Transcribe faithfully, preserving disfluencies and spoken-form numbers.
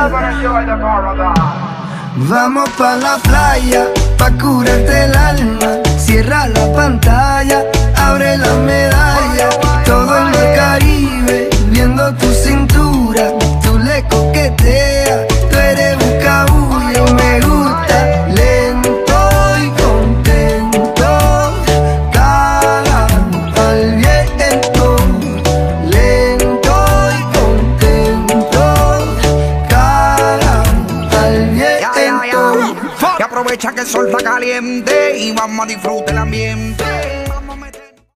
Vamos pa' la playa, pa' curarte el alma. Cierra la pantalla, abre la medalla. Todo el mar Caribe, viendo tu cintura. Tú le coqueteas, tú eres buscabulla y me gusta. Lento y contento, caga al viento. Lento y contento, caga al viento. Y aprovecha que el sol está caliente y vamos a disfrutar el ambiente.